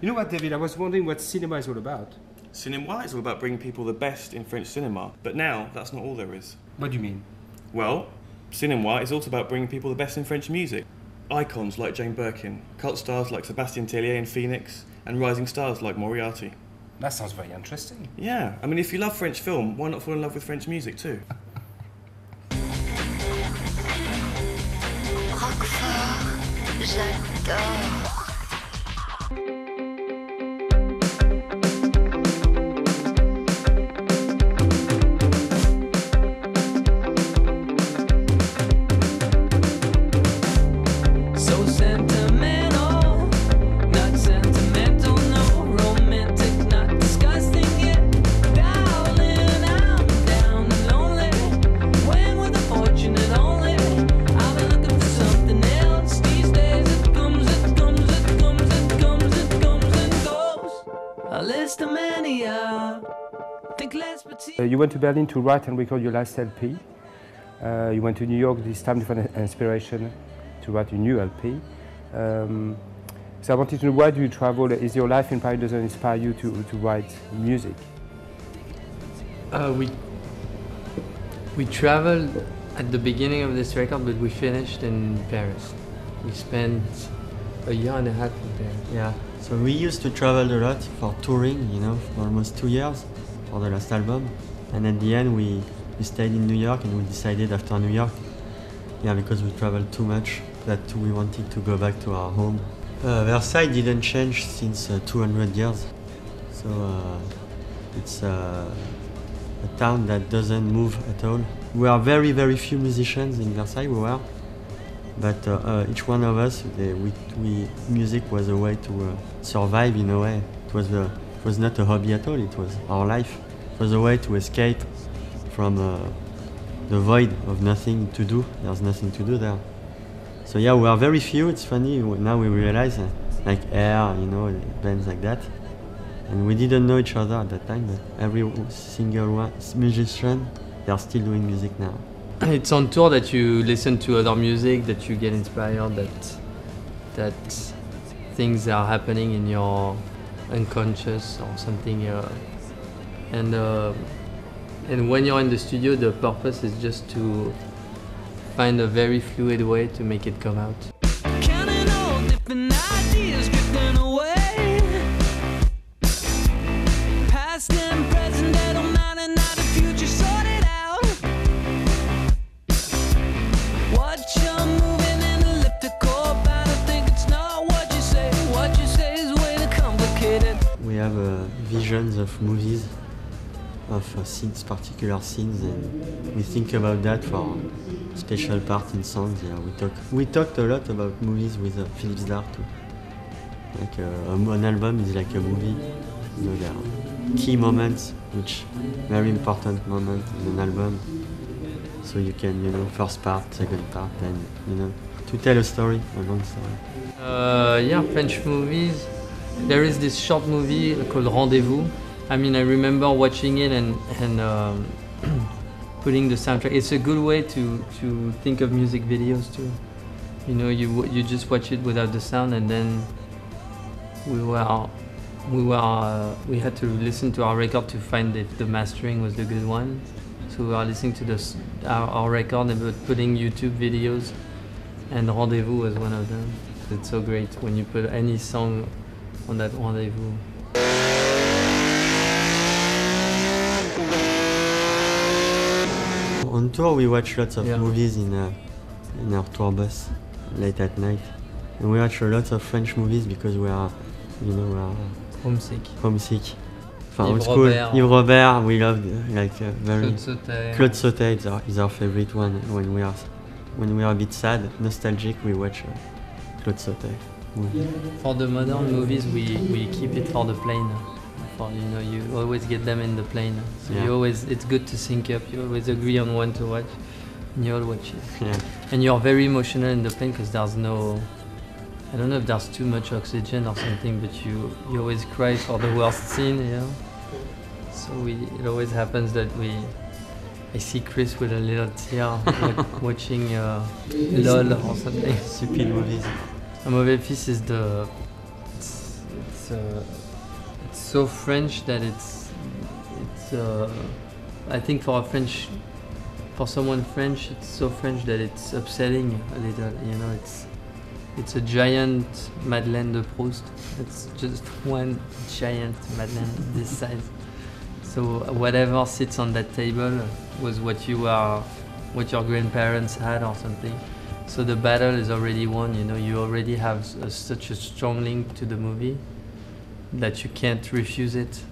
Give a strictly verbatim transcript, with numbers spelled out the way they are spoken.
You know what, David? I was wondering what cinema is all about. Cinema is all about bringing people the best in French cinema, but now that's not all there is. What do you mean? Well, cinema is also about bringing people the best in French music. Icons like Jane Birkin, cult stars like Sébastien Tellier in Phoenix, and rising stars like Moriarty. That sounds very interesting. Yeah, I mean, if you love French film, why not fall in love with French music too? Roquefort, j'adore. Uh, you went to Berlin to write and record your last L P. Uh, you went to New York this time for inspiration to write a new L P. Um, so I wanted to know, why do you travel? Is your life in Paris doesn't inspire you to, to write music? Uh, we, we traveled at the beginning of this record, but we finished in Paris. We spent a year and a half in Paris. Yeah, so we used to travel a lot for touring, you know, for almost two years for the last album. And at the end we, we stayed in New York, and we decided after New York, yeah, because we traveled too much, that we wanted to go back to our home. Uh, Versailles didn't change since uh, two hundred years. So uh, it's uh, a town that doesn't move at all. We are very, very few musicians in Versailles, we were. But uh, uh, each one of us, they, we, we, music was a way to uh, survive in a way. It was, a, it was not a hobby at all, it was our life. It was a way to escape from uh, the void of nothing to do. There's nothing to do there. So yeah, we are very few. It's funny, now we realize, uh, like Air, you know, bands like that. And we didn't know each other at that time, but every single one, musician, they are still doing music now. It's on tour that you listen to other music, that you get inspired, that that things are happening in your unconscious or something. Uh, and uh, and when you're in the studio, the purpose is just to find a very fluid way to make it come out. Counting all different ideas drifting away. Past and present, they don't matter, now the future sorted out. Watch you moving in elliptical, but I think it's not what you say. What you say is way too complicated. We have uh, visions of movies, of uh, scenes, particular scenes, and we think about that for special part in songs. Yeah, we talk. We talked a lot about movies with uh, Philippe Zdar too. Like uh, an album is like a movie. You know, there are key moments, which very important moment in an album. So you can, you know, first part, second part, and you know, to tell a story, a long story. Uh, yeah, French movies. There is this short movie called Rendezvous. I mean, I remember watching it and and um, putting the soundtrack. It's a good way to to think of music videos too. You know, you you just watch it without the sound, and then we were we were uh, we had to listen to our record to find if the mastering was the good one. So we were listening to this our, our record and putting YouTube videos, and Rendezvous was one of them. It's so great when you put any song on that Rendezvous. On tour, we watch lots of yeah. movies in, uh, in our tour bus late at night, and we watch lots of French movies because we are, you know, we are homesick. Homesick. Enfin, old Yves school. Robert. Yves Robert, we love like uh, very. Claude Sautet. Claude Sautet is our, is our favorite one when we are when we are a bit sad, nostalgic. We watch uh, Claude Sautet. movie. For the modern movies, we we keep it for the plane. For, you know, you always get them in the plane. So Yeah. you always, it's good to sync up. You always agree on when to watch, and you all watch it. Yeah. And you're very emotional in the plane because there's no, I don't know if there's too much oxygen or something, but you you always cry for the worst scene, you know. So we, it always happens that we, I see Chris with a little tear like watching uh, LOL or something. Stupid movies. Un mauvais fils is the, it's, it's it's uh, it's so French that it's it's. Uh, I think for a French, for someone French, it's so French that it's upsetting a little. You know, it's it's a giant Madeleine de Proust. It's just one giant Madeleine this size. So whatever sits on that table was what you are, what your grandparents had or something. So the battle is already won. You know, you already have a, such a strong link to the movie that you can't refuse it.